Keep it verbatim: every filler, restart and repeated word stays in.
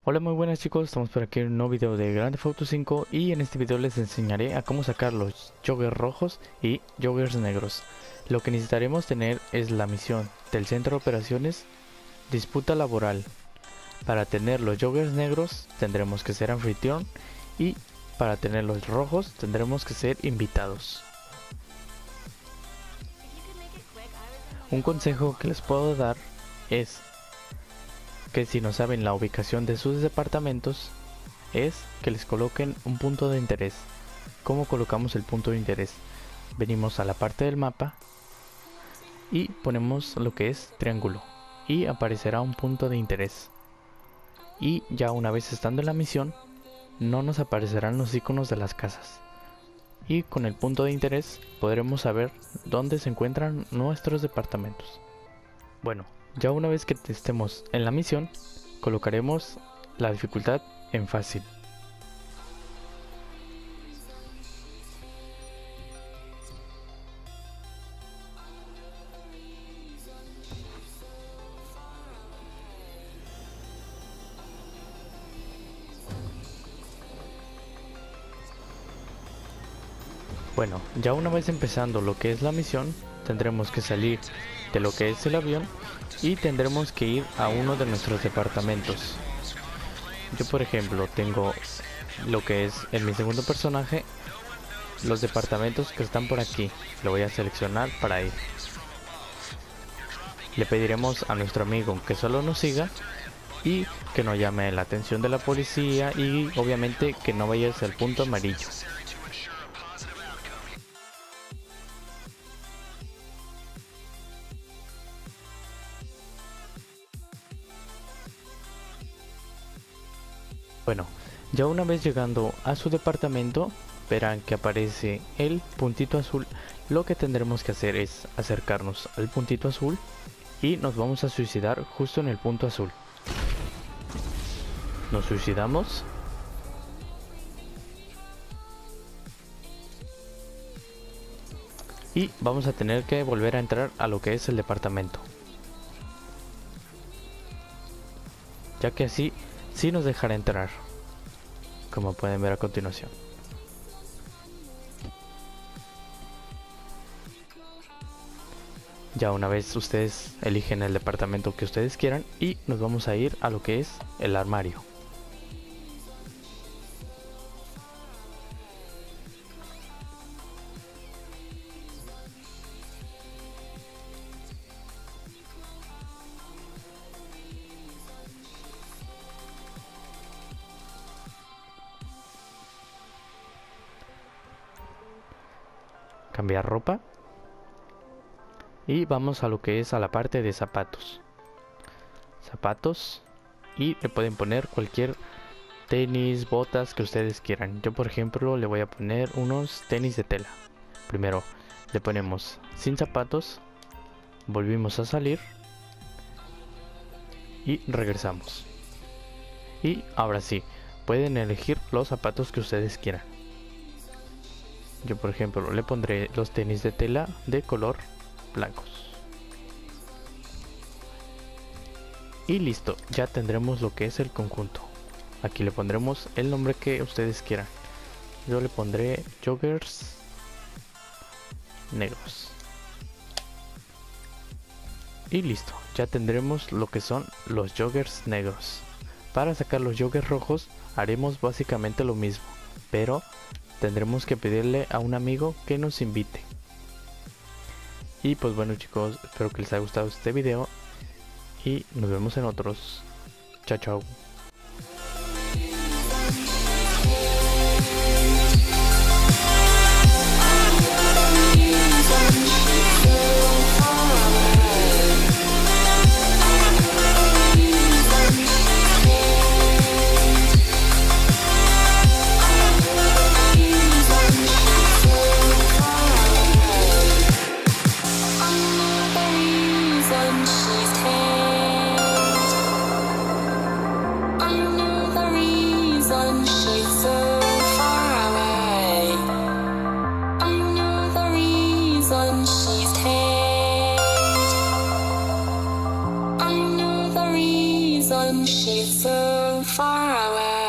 Hola, muy buenas chicos, estamos por aquí en un nuevo video de Grand Theft Auto cinco y en este video les enseñaré a cómo sacar los joggers rojos y joggers negros. Lo que necesitaremos tener es la misión del centro de operaciones disputa laboral. Para tener los joggers negros tendremos que ser anfitrión y para tener los rojos tendremos que ser invitados. Un consejo que les puedo dar es que si no saben la ubicación de sus departamentos, es que les coloquen un punto de interés. ¿Cómo colocamos el punto de interés? Venimos a la parte del mapa y ponemos lo que es triángulo y aparecerá un punto de interés. Y ya una vez estando en la misión, no nos aparecerán los iconos de las casas. Y con el punto de interés podremos saber dónde se encuentran nuestros departamentos. Bueno, ya una vez que estemos en la misión, colocaremos la dificultad en fácil. Bueno, ya una vez empezando lo que es la misión, tendremos que salir de lo que es el avión y tendremos que ir a uno de nuestros departamentos. Yo por ejemplo tengo lo que es en mi segundo personaje los departamentos que están por aquí. Lo voy a seleccionar para ir. Le pediremos a nuestro amigo que solo nos siga y que no llame la atención de la policía y obviamente que no vaya hacia el punto amarillo. Bueno, ya una vez llegando a su departamento, verán que aparece el puntito azul. Lo que tendremos que hacer es acercarnos al puntito azul y nos vamos a suicidar justo en el punto azul. Nos suicidamos. Y vamos a tener que volver a entrar a lo que es el departamento, ya que así sí nos dejará entrar, como pueden ver a continuación. Ya una vez ustedes eligen el departamento que ustedes quieran y nos vamos a ir a lo que es el armario. Cambiar ropa y vamos a lo que es a la parte de zapatos. Zapatos y le pueden poner cualquier tenis, botas que ustedes quieran. Yo por ejemplo le voy a poner unos tenis de tela. Primero le ponemos sin zapatos, volvimos a salir y regresamos. Y ahora sí, pueden elegir los zapatos que ustedes quieran. Yo por ejemplo le pondré los tenis de tela de color blancos. Y listo, ya tendremos lo que es el conjunto. Aquí le pondremos el nombre que ustedes quieran. Yo le pondré joggers negros. Y listo, ya tendremos lo que son los joggers negros. Para sacar los joggers rojos haremos básicamente lo mismo, pero tendremos que pedirle a un amigo que nos invite. Y pues bueno chicos, espero que les haya gustado este video y nos vemos en otros. Chao chao. far away.